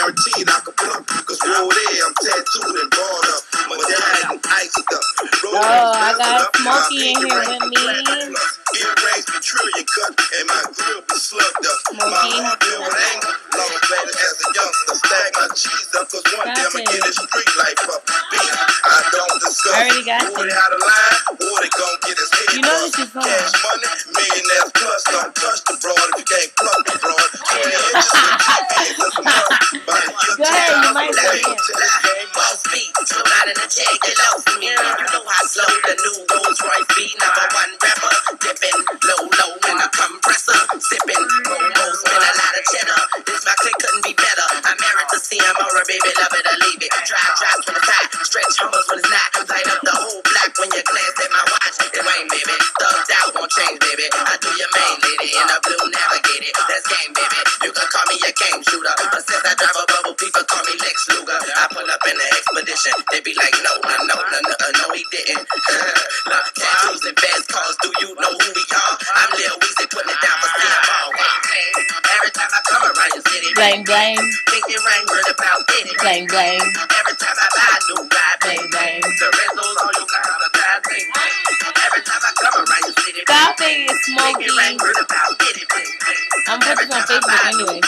guaranteed I could plump. Cause roll there, I'm tattooed and brought up. My dad and iced up. I got Smokey in here with me. Earrings be trillion cut, and my grill be slugged up. My heart filled with anger, long played as a youngster. Stack my cheese up, cause one day I'ma get this street life up. I don't discuss. I already got it. Out of line, or they gon' get his head. You know what you're saying. Cash money, millionaires plus. Don't touch the broad if you can't pluck the broad. 20 inches of Go ahead, you might say it. Boss beat, slow down in the check, get low for me. You know how slow the new Rolls Royce beat. Number one rapper, dipping low in a compressor, sipping Romo, spin a lot of cheddar. This my click couldn't be better. I'm married to CM or a baby, love it or leave it. Drive when it's hot, stretch hummus when it's not. Light up the whole block when you glance at my watch. It ain't, baby. Thugged out won't change, baby. I do your main lady in a blue navigator. That's game, baby. You can call me a game shooter, but since I drive a bubble, people call me Lex Luger. I pull up in the expedition. They be like, no, he didn't. Tattoos and fast cars, do you know who we are? I'm Lil Weezy putting it down for CMR. Every time I come around your city, blang blang. Think it rain word about it. Blang blang. Every time I buy a new ride, blang blang. The Rizzo's all you got on the drive, bling bling. Every time I come around your city, stop it, it's Smokey. Think it rain word about it. I'm putting on Facebook anyway.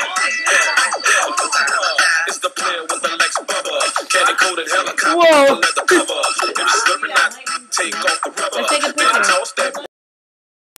It's the player with the Lex Bubba. Candy coated helicopter. Whoa. Leather cover. If you slurping out, take off the rubber. Let's take a picture.